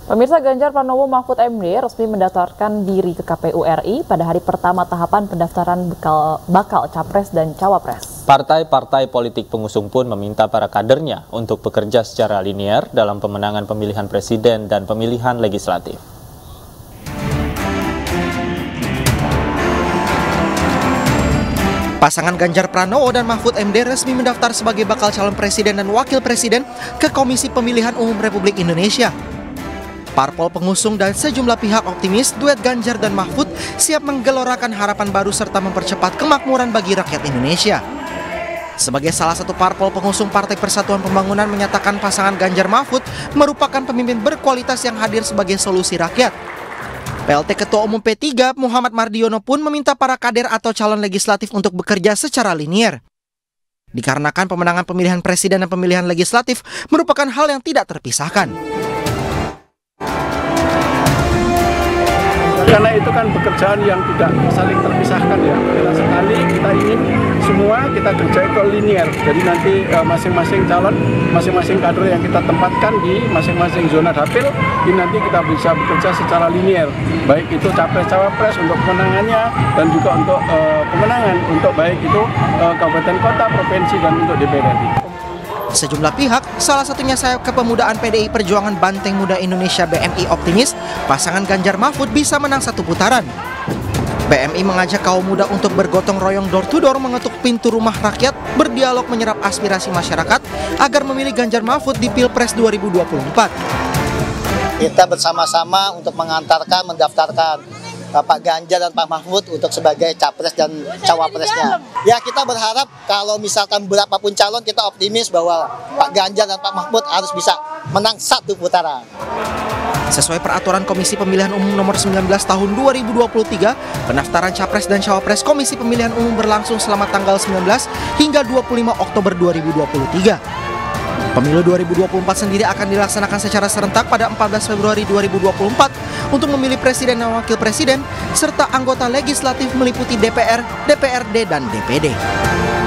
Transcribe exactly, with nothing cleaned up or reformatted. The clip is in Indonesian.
Pemirsa, Ganjar Pranowo Mahfud M D resmi mendaftarkan diri ke K P U R I pada hari pertama tahapan pendaftaran bakal, bakal Capres dan Cawapres. Partai-partai politik pengusung pun meminta para kadernya untuk bekerja secara linear dalam pemenangan pemilihan presiden dan pemilihan legislatif. Pasangan Ganjar Pranowo dan Mahfud M D resmi mendaftar sebagai bakal calon presiden dan wakil presiden ke Komisi Pemilihan Umum Republik Indonesia. Parpol pengusung dan sejumlah pihak optimis duet Ganjar dan Mahfud siap menggelorakan harapan baru serta mempercepat kemakmuran bagi rakyat Indonesia. Sebagai salah satu parpol pengusung Partai Persatuan Pembangunan menyatakan pasangan Ganjar Mahfud merupakan pemimpin berkualitas yang hadir sebagai solusi rakyat. P L T Ketua Umum P tiga Muhammad Mardiono pun meminta para kader atau calon legislatif untuk bekerja secara linear. Dikarenakan pemenangan pemilihan presiden dan pemilihan legislatif merupakan hal yang tidak terpisahkan. Karena itu kan pekerjaan yang tidak saling terpisahkan ya. Bila sekali kita ingin semua kita kerja itu linear. Jadi nanti masing-masing calon, masing-masing kader yang kita tempatkan di masing-masing zona dapil, ini nanti kita bisa bekerja secara linear. Baik itu capres-cawapres untuk kemenangannya dan juga untuk uh, pemenangan untuk baik itu uh, kabupaten kota, provinsi dan untuk D P R R I. Sejumlah pihak, salah satunya sayap kepemudaan P D I Perjuangan Banteng Muda Indonesia B M I optimis pasangan Ganjar Mahfud bisa menang satu putaran. B M I mengajak kaum muda untuk bergotong royong door to door mengetuk pintu rumah rakyat, berdialog menyerap aspirasi masyarakat agar memilih Ganjar Mahfud di Pilpres dua ribu dua puluh empat. Kita bersama-sama untuk mengantarkan, mendaftarkan Pak Ganjar dan Pak Mahfud untuk sebagai capres dan cawapresnya. Ya, kita berharap kalau misalkan berapapun calon, kita optimis bahwa Pak Ganjar dan Pak Mahfud harus bisa menang satu putaran. Sesuai peraturan Komisi Pemilihan Umum nomor sembilan belas tahun dua ribu dua puluh tiga, pendaftaran capres dan cawapres Komisi Pemilihan Umum berlangsung selama tanggal sembilan belas hingga dua puluh lima Oktober dua ribu dua puluh tiga. Pemilu dua ribu dua puluh empat sendiri akan dilaksanakan secara serentak pada empat belas Februari dua ribu dua puluh empat untuk memilih presiden dan wakil presiden serta anggota legislatif meliputi D P R, D P R D, dan D P D.